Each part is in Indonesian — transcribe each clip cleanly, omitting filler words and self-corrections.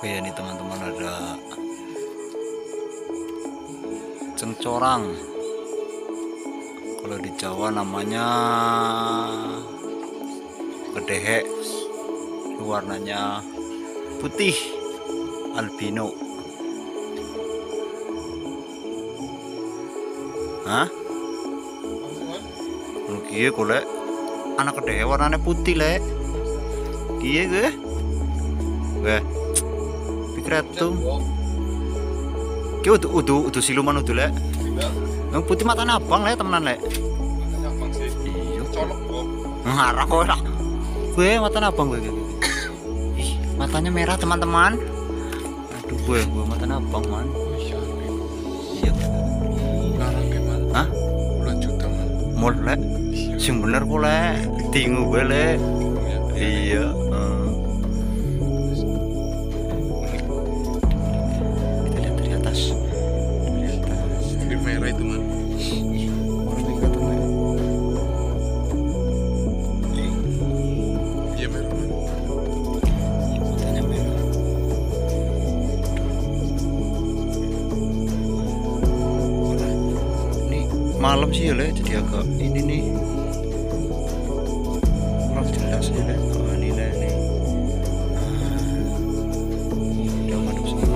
Oke, ini teman-teman ada cencorang. Kalau di Jawa namanya kedehek. Warnanya putih albino. Hah? Kiye golek anak kedehek warnanya putih lek. Kiye ge? Weh. Pikir tuh. Ki udu siluman udu lek. Yang putih matanya abang lek temenan lek. Iya. Colok kok. Ngarah kok lah. Gue matanya abang gue. Ih, matanya merah teman-teman. Aduh gue matanya abang man. Iya. Larang gimana? Hah? Bulan juta man. Mul lek. Sing bener kok lek. Tingu gue lek. Iya. Kita lihat dari atas. Ini merah itu man. Iya merah man. Matanya merah. Ini malam sih ya lek, jadi agak ini nih. Kurang jelas ya lek. Oh, ini lek nih. Udah madep sana.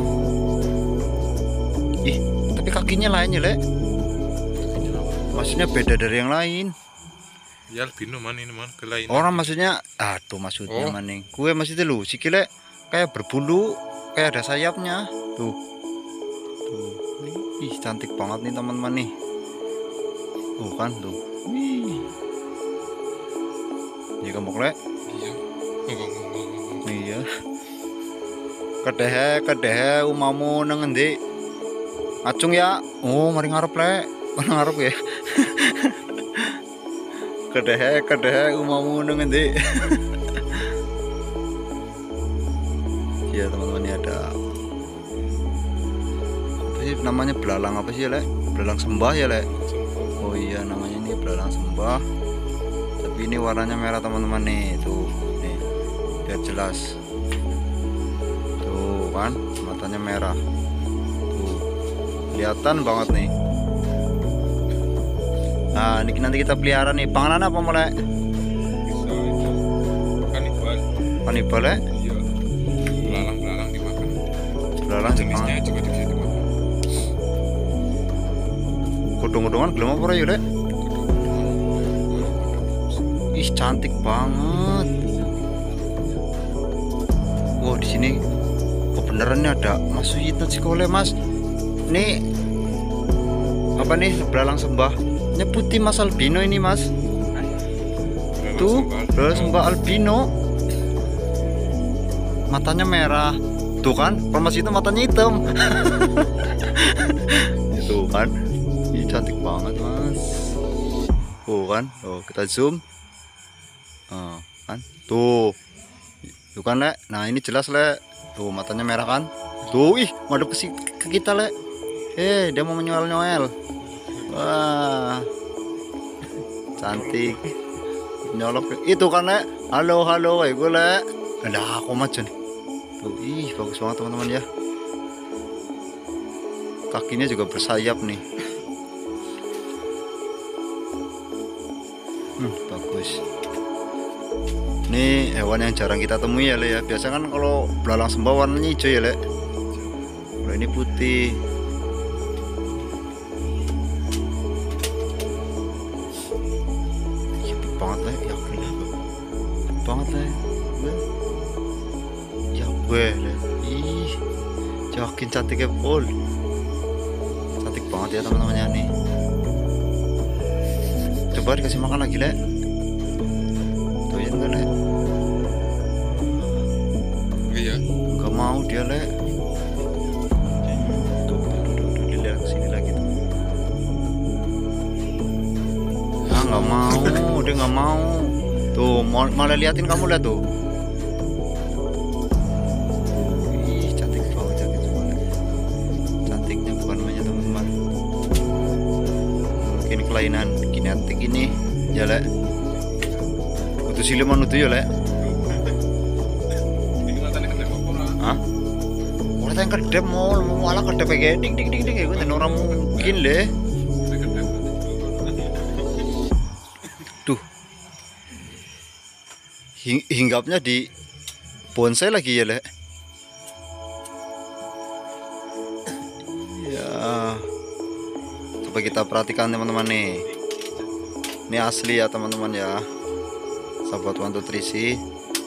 Ih, tapi kakinya lain ya lek. Maksudnya beda dari yang lain. Ya albino man ini man kelainan. Orang maksudnya, aduh maksudnya Oh. maning. Gue maksudnya lu, sikile kayak berbulu, kayak ada sayapnya. Tuh. Tuh. Ih, cantik banget nih teman-teman nih. Tuh kan tuh. Wih. Ini kemok lek. Iya. Ngomong. Iya. Kedehe umamu nang endi? Acung ya. Oh, mari ngarep lek. Mana ngarep ya? Kedehe umamu nang endi? Iya teman-teman, ini ada apa sih namanya, belalang apa sih ya lek? Belalang sembah ya lek? Oh iya, namanya ini belalang sembah. Tapi ini warnanya merah teman-teman nih, tuh nih biar jelas. Tuh kan matanya merah. Tuh kelihatan banget nih. Nah ini nanti kita pelihara nih. Pangalan apa mulai? Bisa itu. Kanibal. Kanibal ya? Iya. Belalang dimakan. Belalang Jenisnya dipangan. juga bisa dimakan. Kodong-kodongan gelem apa ya lek? Ih cantik banget. Wow, di sini beneran nih ada Mas Suyitno Cikole Mas. Ini apa nih, belalang sembah? Ini putih Mas albino ini Mas. Tuh, belalang sembah albino. Matanya merah. Tuh kan, kalau Mas itu matanya hitam. Itu kan. Ini cantik banget Mas. Tuh kan, tuh kita zoom. Kan, tuh. Tuh kan lek. Nah ini jelas lek. Tuh matanya merah kan. Tuh ih, madep ke kita lek. Dia mau menyoel-nyoel. Wah, cantik. Nyolok itu kan lek. Halo gue lek. Ada aku macam. Tuh ih, bagus banget teman-teman ya. Kakinya juga bersayap nih. Bagus. Ini hewan yang jarang kita temui ya lek ya. Biasa kan kalau belalang sembah warnanya hijau ya lek. Kalau ini putih. Cantik banget lek, yakin banget lek. Ya gue lek. Ih, yakin cantiknya pol. Cantik banget ya teman-temannya nih. Coba dikasih makan lagi lek. Tuh ya enggak lek. Iya. Enggak mau dia lek. Tuh dilihat kesini lagi tuh. Ah nggak mau, dia nggak mau. Tuh malah liatin kamu lihat tuh. Ih cantik banget, cantik banget. Cantiknya bukan mainnya teman-teman. Mungkin kelainan genetik ini ya lek. Itu siluman itu ya lek. Ini matanya kan apa? Hah? yang kedep mau malah kedep kayak ding ding ding ding gue dan orang mungkin deh. Duh, hinggapnya di bonsai lagi ya lek. Ya, coba kita perhatikan teman-teman nih. Ini asli ya teman-teman ya, sahabat One Two Three sih.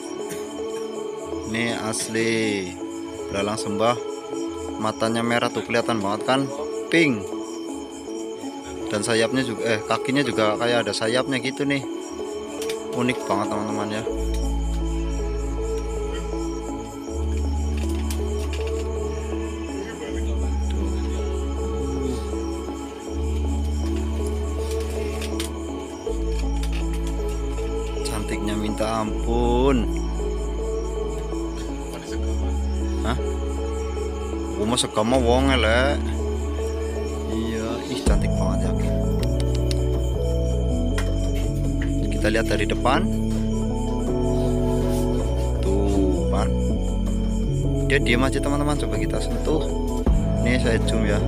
Ini asli belalang sembah, matanya merah tuh kelihatan banget kan, pink. Dan sayapnya juga kakinya juga kayak ada sayapnya gitu nih, unik banget teman-teman ya. Cantiknya minta ampun. Hah? Gue mau segama wong elek. Iya, ih cantik banget ya. Kita lihat dari depan. Tuh kan. Dia diam aja teman-teman, coba kita sentuh. Ini saya zoom ya.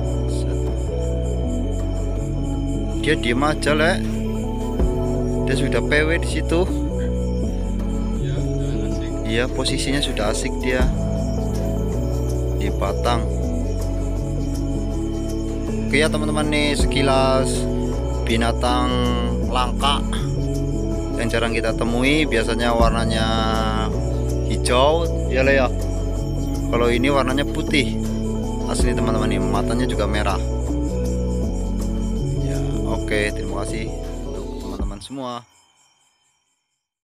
Dia diam aja lek. Dia sudah PW di situ. Iya, posisinya sudah asik dia di batang. Oke ya teman-teman, nih sekilas binatang langka yang jarang kita temui. Biasanya warnanya hijau ya Le ya. Kalau ini warnanya putih asli teman-teman, nih matanya juga merah ya. Oke, terima kasih untuk teman-teman semua.